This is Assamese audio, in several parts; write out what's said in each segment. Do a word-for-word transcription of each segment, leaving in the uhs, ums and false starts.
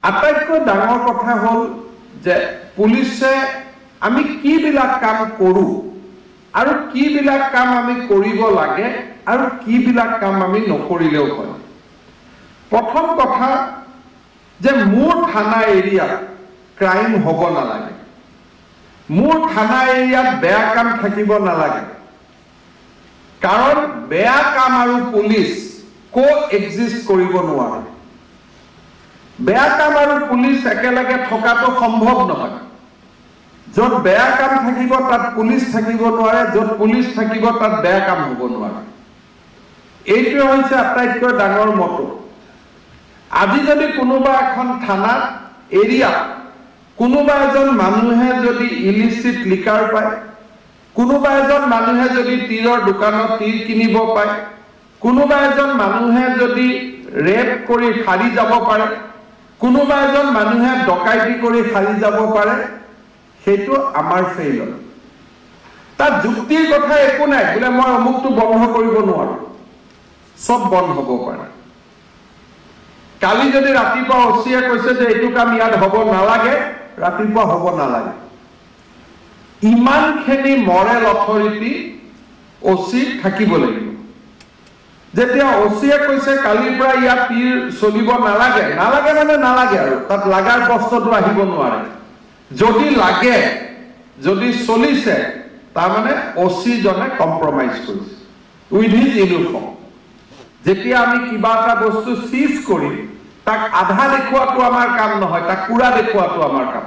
আটাইতকৈ ডাঙৰ কথা হ'ল যে পুলিচে আমি কি বিলাক কাম কৰো আৰু কি বিলাক কাম আমি কৰিব লাগে আৰু কি বিলাক কাম আমি নকৰিলেও হয়। প্ৰথম কথা যে মোৰ থানা এৰিয়া ক্ৰাইম হ'ব নালাগে, মোৰ থানা এৰিয়াত বেয়া কাম থাকিব নালাগে, কাৰণ বেয়া কাম আৰু পুলিচ কো এক্সিষ্ট কৰিব নোৱাৰে। বেয়া কাম আৰু পুলিচ একেলগে থকাটো সম্ভৱ নহয়। য'ত বেয়া কাম থাকিব তাত পুলিচ থাকিব নোৱাৰে, য'ত পুলিচ থাকিব তাত বেয়া কাম হ'ব নোৱাৰে। এইটোৱে হৈছে আটাইতকৈ ডাঙৰ মটো। আজি যদি কোনোবা এখন থানাত এৰিয়া কোনোবা এজন মানুহে যদি ইলিচিট লিকাৰ পায়, কোনোবা এজন মানুহে যদি তীৰৰ দোকানত তীৰ কিনিব পায়, কোনোবা এজন মানুহে যদি ৰেপ কৰি সাৰি যাব পাৰে, কোনোবা এজন মানুহে ডকাইতি কৰি সাৰি যাব পাৰে, সেইটো আমাৰ ফেইল। তাত যুক্তিৰ কথা একো নাই বোলে মই অমুকটো বন্ধ কৰিব নোৱাৰো, সব বন্ধ হ'ব পাৰে। কালি যদি ৰাতিপুৱা অচিয়ে কৈছে যে এইটো কাম ইয়াত হ'ব নালাগে, ৰাতিপুৱা হ'ব নালাগে। ইমানখিনি মৰেল অথৰিটি অচি থাকিব লাগিব। যেতিয়া অচিয়ে কৈছে কালিৰ পৰা ইয়াত তীৰ চলিব নালাগে, নালাগে মানে নালাগে আৰু তাত লাগাৰ বস্তুটো আহিব নোৱাৰে। যদি লাগে, যদি চলিছে, তাৰমানে অচি জনে কম্প্ৰমাইজ কৰিছে উইথ হিজ ইউনিফৰ্ম। যেতিয়া আমি কিবা এটা বস্তু চিজ কৰি তাক আধা দেখুৱাটো আমাৰ কাম নহয়, তাক পুৰা দেখুৱাটো আমাৰ কাম।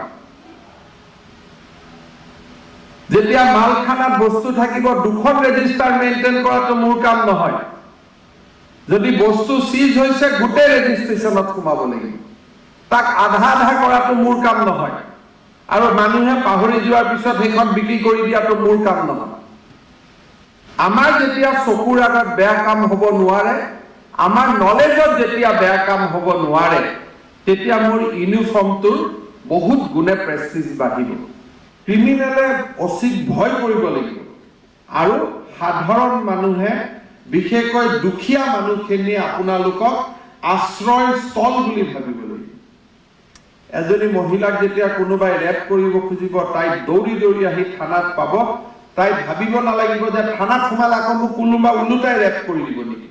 যেতিয়া মালখানাত বস্তু থাকিব দুখন ৰেজিষ্টাৰ মেইনটেইন কৰাটো মোৰ কাম নহয়। যদি বস্তু চিজ হৈছে গোটেই ৰেজিষ্ট্ৰেশ্যনত সোমাব লাগিব, তাক আধা আধা কৰাটো মোৰ কাম নহয়। আৰু মানুহে পাহৰি যোৱাৰ পিছত সেইখন বিক্ৰী কৰি দিয়াটো মোৰ কাম নহয়। আমাৰ যেতিয়া চকুৰ আগত বেয়া কাম হ'ব নোৱাৰে, আমাৰ নলেজত যেতিয়া বেয়া কাম হ'ব নোৱাৰে, তেতিয়া মোৰ ইউনিফৰ্মটোৰ বহুত গুণে প্ৰেষ্টিজ বাঢ়িব। ক্ৰিমিনেলে অচিক ভয় কৰিব লাগিব আৰু সাধাৰণ মানুহে বিশেষকৈ দুখীয়া মানুহখিনিয়ে আপোনালোকক আশ্ৰয়স্থল বুলি ভাবিব লাগিব। এজনী মহিলাক যেতিয়া কোনোবাই ৰেপ কৰিব খুজিব, তাই দৌৰি দৌৰি আহি থানাত পাব, তাই ভাবিব নালাগিব যে থানাত সোমালে আকৌ মোক কোনোবা ওলোটাই ৰেপ কৰি দিব নেকি।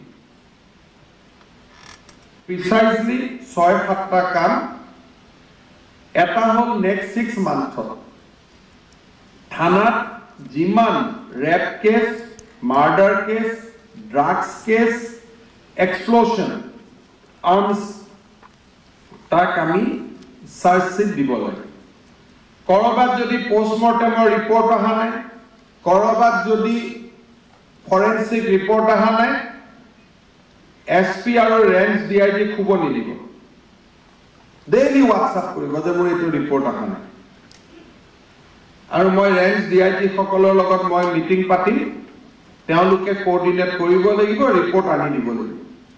প্ৰিচাইজলি ছয় সাতটা কাম। এটা হ'ল নেক্সট ছিক্স মান্থত থানাত যিমান rape case, murder case, drugs case, explosion, arms, তাক আমি চাৰ্জশ্বিট দিব লাগে। কৰবাত যদি পষ্টমৰ্টেমৰ ৰিপৰ্ট অহা নাই, কৰবাত যদি ফৰেনচিক ৰিপৰ্ট অহা নাই, এছ পি আৰু ৰেঞ্জ ডি আই জি শুব নিদিব। ডেইলি হোৱাটছআপ কৰিব যে মোৰ এইটো ৰিপৰ্ট অহা নাই। আৰু মই ৰেঞ্জ ডি আই জি সকলৰ লগত মই মিটিং পাতিম, তেওঁলোকে কোঅৰ্ডিনেট কৰিব লাগিব, ৰিপৰ্ট আনি দিব লাগিব।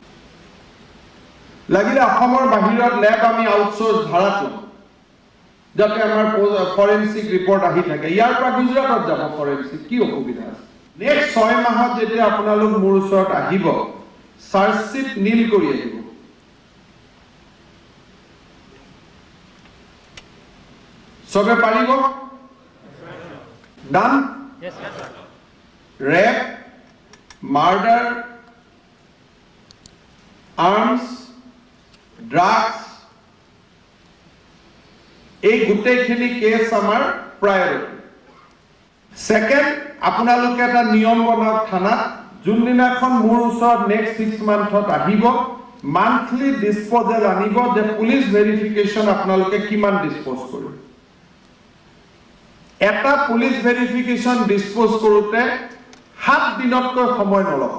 লাগিলে অসমৰ বাহিৰত লেব আমি আউটচোৰ্চ ভাড়াত ল'ম, যাতে আমাৰ ফৰেনচিক ৰিপৰ্ট আহি থাকে। ইয়াৰ পৰা গুজৰাটত যাব ফৰেনচিক, কি অসুবিধা আছে? নেক্সট ছয় মাহত যেতিয়া আপোনালোক মোৰ ওচৰত আহিব, চাৰ্জশ্বিট নীল কৰি আহিব। চবে পাৰিব? Done? Rape, murder, arms, drugs, এই গোটেইখিনি কেছ আমাৰ প্ৰায়ৰিটি। ছেকেণ্ড, আপোনালোকে এটা নিয়ম বনাওক থানাত, যোনদিনাখন মোৰ ওচৰত নেক্সট ছিক্স মান্থত আহিব, মান্থলি ডিছপ'জেল আনিব যে পুলিচ ভেৰিফিকেশ্যন আপোনালোকে কিমান ডিছপ'জ কৰিব। এটা পুলিচ ভেৰিফিকেশ্যন ডিছপ'জ কৰোঁতে সাত দিনতকৈ সময় নল'ব।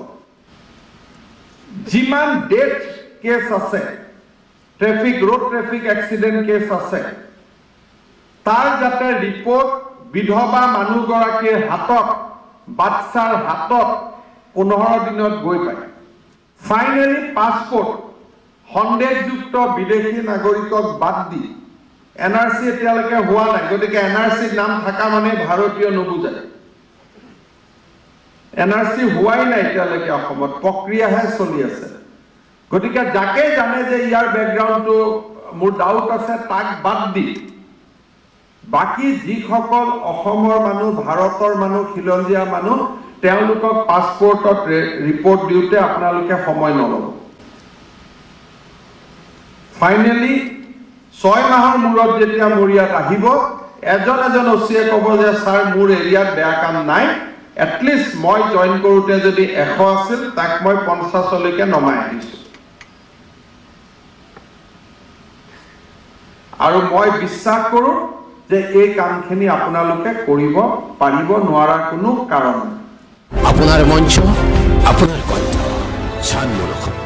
যিমান ডেথ কেছ আছে, traffic road traffic accident case আছে, তাৰ যাতে ৰিপৰ্ট বিধৱা মানুহগৰাকীৰ হাতত, বাচ্চাৰ হাতত পোন্ধৰ দিনত গৈ পায়। ফাইনেলি পাছপোৰ্ট সন্দেহযুক্ত বিদেশী নাগৰিকক বাদ দি এন আৰ চি এতিয়ালৈকে হোৱা নাই, গতিকে এন আৰ চিৰ নাম থকা মানে ভাৰতীয় নুবুজায়। এন আৰ চি হোৱাই নাই এতিয়ালৈকে অসমত, প্ৰক্ৰিয়াহে চলি আছে। গতিকে যাকে জানে যে ইয়াৰ বেকগ্ৰাউণ্ডটো মোৰ ডাউট আছে তাক বাদ দি বাকি যিসকল অসমৰ মানুহ ভাৰতৰ মানুহ খিলঞ্জীয়া মানুহ তেওঁলোকক পাছপোৰ্টত ৰিপোৰ্ট দিওঁতে আপোনালোকে সময় নলব ফাইনেলি ছয় মাহৰ মূৰত যেতিয়া মোৰ ইয়াত আহিব এজন এজন ওচিয়ে ক'ব যে ছাৰ মোৰ এৰিয়াত বেয়া কাম নাই এটলিষ্ট মই জইন কৰোঁতে যদি এশ আছিল তাক মই পঞ্চাছলৈকে নমাই আহিছোঁ আৰু মই বিশ্বাস কৰোঁ যে এই কামখিনি আপোনালোকে কৰিব পাৰিব নোৱাৰাৰ কোনো কাৰণ নাই আপনার মঞ্চ আপনার কণ্ঠ ছান্ন